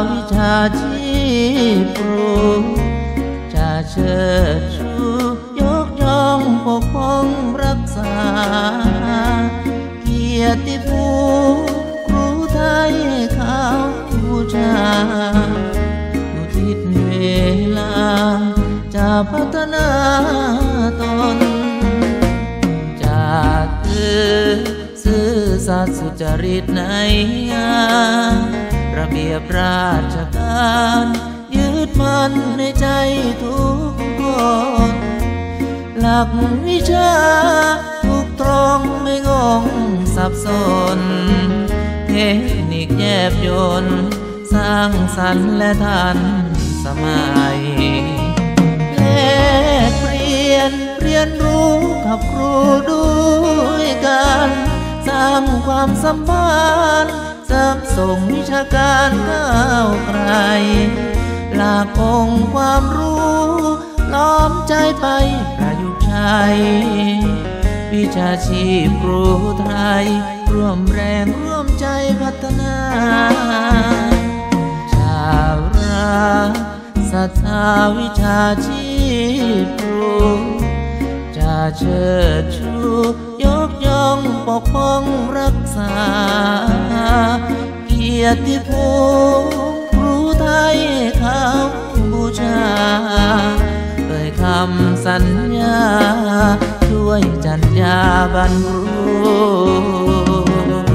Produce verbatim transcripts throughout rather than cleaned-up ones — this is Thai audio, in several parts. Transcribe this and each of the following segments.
วิชาชีพครูจะเชิดชูยกย่องปกป้องรักษาเกียรติภูมิครูไทยเขาบูชาอุทิศเวลาจะพัฒนาตนจากคือซื่อสัตย์สุจริตในงานระเบียบราชการยึดมั่นในใจทุกคนหลักวิชาถูกตรงไม่งงสับสนเทคนิคแยบยลสร้างสรรค์และทันสมัยแลกเปลี่ยนเรียนรู้กับครูด้วยกันสร้างความสัมพันธ์เสริมส่งวิชาการก้าวไกลหลักองค์ความรู้ล้อมใจไปประยุกต์ใช้วิชาชีพครูไทยร่วมแรงร่วมใจพัฒนาชาวราศรัทธาวิชาชีพครูจะเชิดชูยกย่องปกป้องรักษาเกียรติภูมิครูไทยเขาบูชาเอ่ยคำสัญญาช่วยจัญญาบรรพบุรุษ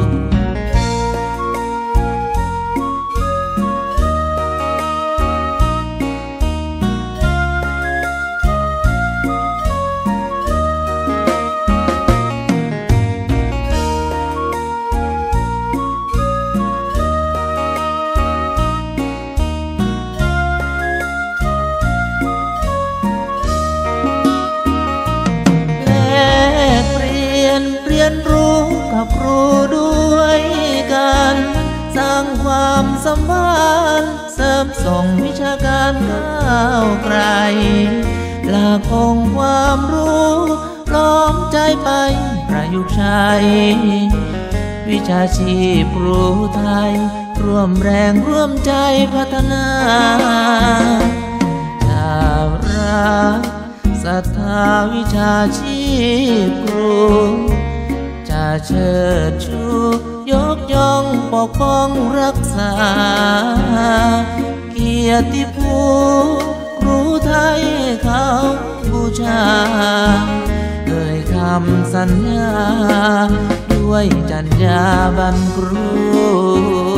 เรียนรู้กับครูด้วยกันสร้างความสัมพันธ์เสริมส่งวิชาการก้าวไกลหลักองค์ความรู้ล้อมใจไปประยุกต์ใช้วิชาชีพครูไทยร่วมแรงร่วมใจพัฒนาชาวราศรัทธาวิชาชีพครูจะเชิดชูยกย่องปกป้องรักษาเกียรติภูมิครูไทยเขาบูชาเอ่ยคำสัญญาด้วยจัญญาบรรพบุรุษ